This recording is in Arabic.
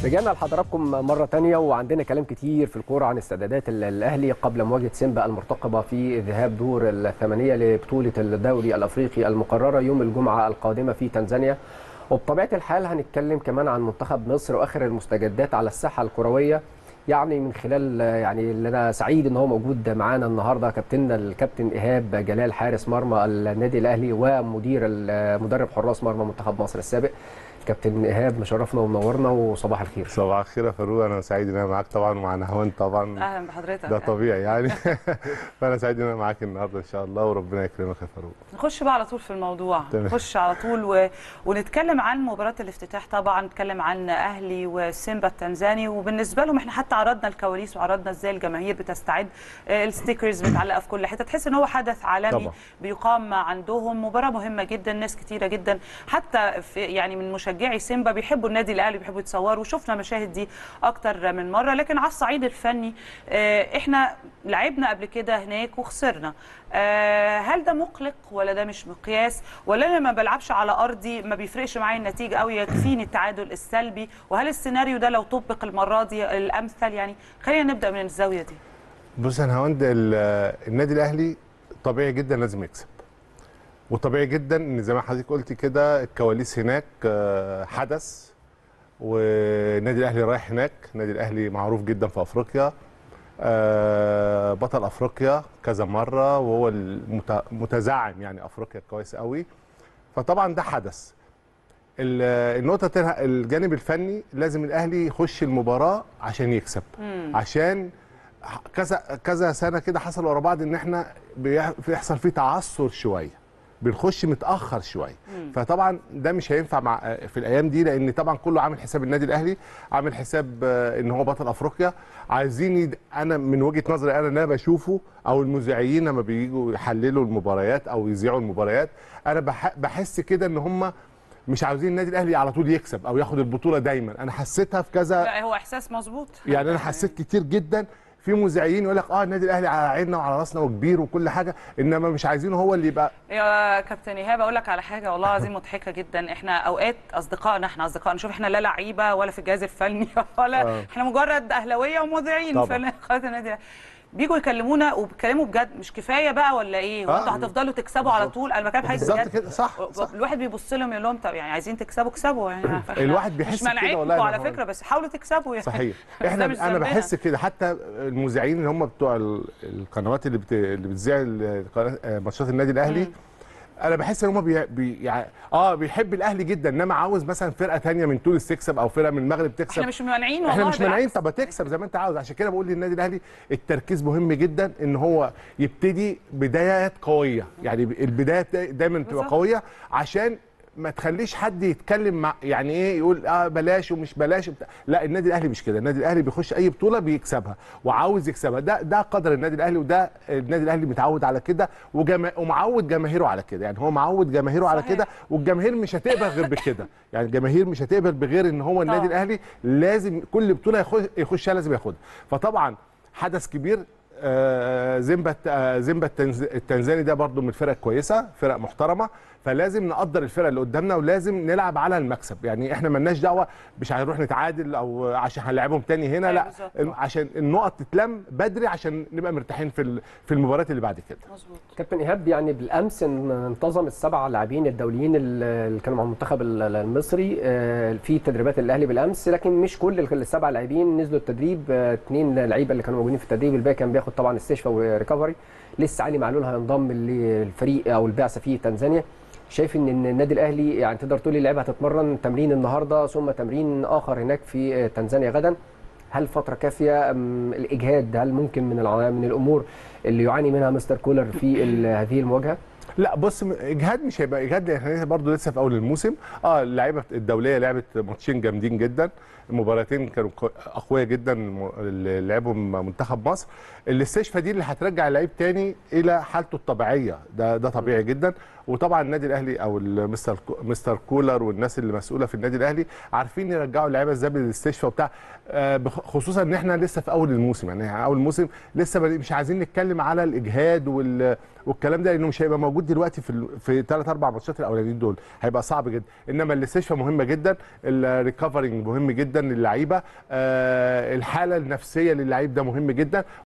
رجعنا لحضراتكم مرة تانية وعندنا كلام كتير في الكورة عن استعدادات الأهلي قبل مواجهة سيمبا المرتقبة في ذهاب دور الثمانية لبطولة الدوري الأفريقي المقررة يوم الجمعة القادمة في تنزانيا. وبطبيعة الحال هنتكلم كمان عن منتخب مصر وآخر المستجدات على الساحة الكروية، يعني من خلال اللي أنا سعيد إن هو موجود معانا النهاردة كابتننا الكابتن إيهاب جلال حارس مرمى النادي الأهلي مدرب حراس مرمى منتخب مصر السابق. كابتن إيهاب مشرفنا ومنورنا وصباح الخير. صباح الخير يا فاروق، انا سعيد ان انا معاك طبعا ومع نهوان طبعا. اهلا بحضرتك. ده طبيعي يعني. فانا سعيد ان انا معاك النهارده ان شاء الله وربنا يكرمك يا فاروق. نخش بقى على طول في الموضوع. نخش على طول ونتكلم عن مباراه الافتتاح. طبعا نتكلم عن اهلي وسيمبا التنزاني، وبالنسبه لهم احنا حتى عرضنا الكواليس وعرضنا ازاي الجماهير بتستعد، الستيكرز متعلقه في كل حته، تحس ان هو حدث عالمي طبعا بيقام عندهم. مباراه مهمه جدا، ناس كتيره جدا حتى في يعني من مشجعي سيمبا بيحبوا النادي الاهلي، بيحبوا يتصوروا، وشفنا مشاهد دي اكتر من مره. لكن على الصعيد الفني احنا لعبنا قبل كده هناك وخسرنا. هل ده مقلق ولا ده مش مقياس، ولا انا ما بلعبش على ارضي ما بيفرقش معايا النتيجه قوي، يكفيني التعادل السلبي؟ وهل السيناريو ده لو طبق المره دي الامثل؟ يعني خلينا نبدا من الزاويه دي. بص انا هوند، النادي الاهلي طبيعي جدا لازم يكسب، وطبيعي جدا ان زي ما حضرتك قلتي كده الكواليس هناك حدث، والنادي الاهلي رايح هناك. النادي الاهلي معروف جدا في افريقيا، بطل افريقيا كذا مره، وهو المتزعم يعني افريقيا كويس قوي. فطبعا ده حدث. النقطه الجانب الفني، لازم الاهلي يخش المباراه عشان يكسب، عشان كذا سنه كده حصل ورا بعض ان احنا بيحصل فيه تعثر شويه، بنخش متاخر شويه. فطبعا ده مش هينفع في الايام دي، لان طبعا كله عامل حساب النادي الاهلي، عامل حساب ان هو بطل افريقيا. عايزين انا من وجهه نظري انا بشوفه، او المذيعين لما بييجوا يحللوا المباريات او يذيعوا المباريات، انا بحس كده ان هم مش عاوزين النادي الاهلي على طول يكسب او ياخد البطوله دايما. انا حسيتها في كذا، لا هو احساس مظبوط يعني انا حسيت كتير جدا في مذيعين يقول لك النادي الاهلي على عيننا وعلى راسنا وكبير وكل حاجه، انما مش عايزينه هو اللي يبقى. يا كابتن ايهاب اقول لك على حاجه والله العظيم مضحكه جدا. احنا اوقات اصدقائنا شوف احنا لا لعيبه ولا في الجهاز الفني ولا احنا مجرد اهلاويه ومذيعين في قناه النادي، بيجوا يكلمونا وبيتكلموا بجد. مش كفايه بقى ولا ايه؟ هو انتوا هتفضلوا تكسبوا على طول؟ انا بكلم حضرتك بالظبط كده، صح. الواحد بيبص لهم يقول لهم طب يعني عايزين تكسبوا اكسبوا، يعني الواحد بيحس كده والله على فكره، بس حاولوا تكسبوا يعني. صحيح. انا بحس كده، حتى المذيعين اللي هم بتوع القنوات اللي بتذيع ماتشات النادي الاهلي، انا بحس ان هم يعني بيحب الاهلي جدا، انما عاوز مثلا فرقه ثانيه من تونس تكسب او فرقه من المغرب تكسب. احنا مش مانعين والله، احنا مش مانعين، طب تكسب زي ما انت عاوز. عشان كده بقول للنادي الاهلي التركيز مهم جدا، ان هو يبتدي بدايات قويه، يعني البدايه دايما تبقى قويه، عشان ما تخليش حد يتكلم مع يعني ايه يقول بلاش ومش بلاش. لا، النادي الاهلي مش كده. النادي الاهلي بيخش اي بطوله بيكسبها وعاوز يكسبها. ده قدر النادي الاهلي، وده النادي الاهلي متعود على كده، ومعود جماهيره على كده. يعني هو معود جماهيره على كده، والجماهير مش هتقبل غير بكده. يعني الجماهير مش هتقبل بغير ان هو النادي الاهلي لازم كل بطوله يخشها لازم ياخدها. فطبعا حدث كبير. زيمبا التنزاني ده برضو من الفرق كويسه، فرق محترمه، فلازم نقدر الفرق اللي قدامنا ولازم نلعب على المكسب. يعني احنا مالناش دعوه، مش هنروح نتعادل او عشان هنلعبهم تاني هنا، لا، عشان النقط تتلم بدري عشان نبقى مرتاحين في المباريات اللي بعد كده. مظبوط. كابتن ايهاب، يعني بالامس انتظم السبع لاعبين الدوليين اللي كانوا مع المنتخب المصري في تدريبات الاهلي بالامس، لكن مش كل السبع لاعبين نزلوا التدريب. 2 لعيبه اللي كانوا موجودين في التدريب، الباقي كان بياخد طبعا استشفاء وريكفري. لسه علي معلول هينضم للفريق او البعثه في تنزانيا. شايف ان النادي الاهلي يعني تقدر تقول اللعيبه هتتمرن تمرين النهارده ثم تمرين اخر هناك في تنزانيا غدا؟ هل فتره كافيه؟ الاجهاد هل ممكن من الامور اللي يعاني منها مستر كولر في هذه المواجهه؟ لا بص، اجهاد مش هيبقى اجهاد، لان احنا برضه لسه في اول الموسم. اللعيبه الدوليه لعبت ماتشين جامدين جدا، المباراتين كانوا اقوياء جدا اللي لعبهم منتخب مصر. الاستشفاء دي اللي هترجع اللعيب تاني الى حالته الطبيعيه، ده طبيعي جدا. وطبعا النادي الاهلي او مستر كولر والناس اللي مسؤوله في النادي الاهلي عارفين يرجعوا اللعيبه ازاي بالاستشفاء وبتاع، خصوصا ان احنا لسه في اول الموسم. يعني اول الموسم لسه مش عايزين نتكلم على الاجهاد والكلام ده، لانه مش هيبقى موجود دلوقتي في 3-4 ماتشات الاولانيين دول، هيبقى صعب جدا. انما الاستشفاء مهمه جدا، الريكفرنج مهم جدا للعيبه، الحاله النفسيه للعيب ده مهم جدا.